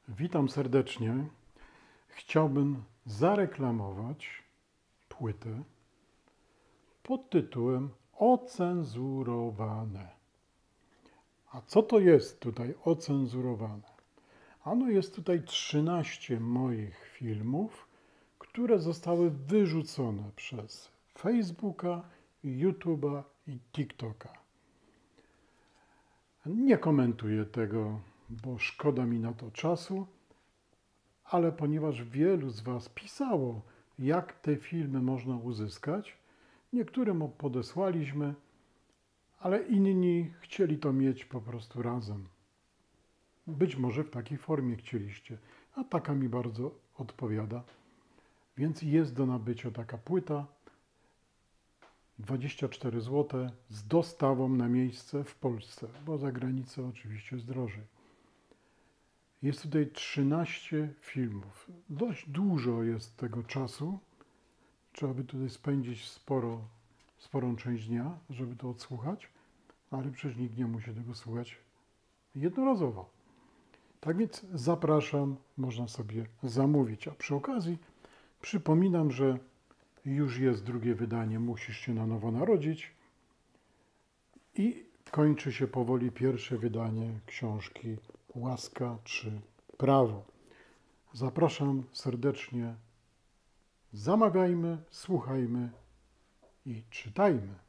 Witam serdecznie. Chciałbym zareklamować płytę pod tytułem Ocenzurowane. A co to jest tutaj ocenzurowane? Ano jest tutaj 13 moich filmów, które zostały wyrzucone przez Facebooka, YouTube'a i TikToka. Nie komentuję tego, bo szkoda mi na to czasu, ale ponieważ wielu z Was pisało, jak te filmy można uzyskać, niektórym podesłaliśmy, ale inni chcieli to mieć po prostu razem. Być może w takiej formie chcieliście, a taka mi bardzo odpowiada. Więc jest do nabycia taka płyta, 24 zł z dostawą na miejsce w Polsce, bo za granicę oczywiście jest drożej. Jest tutaj 13 filmów. Dość dużo jest tego czasu. Trzeba by tutaj spędzić sporą część dnia, żeby to odsłuchać, ale przecież nikt nie musi tego słuchać jednorazowo. Tak więc zapraszam, można sobie zamówić. A przy okazji przypominam, że już jest drugie wydanie Musisz się na nowo narodzić i kończy się powoli pierwsze wydanie książki Łaska czy Prawo. Zapraszam serdecznie. Zamawiajmy, słuchajmy i czytajmy.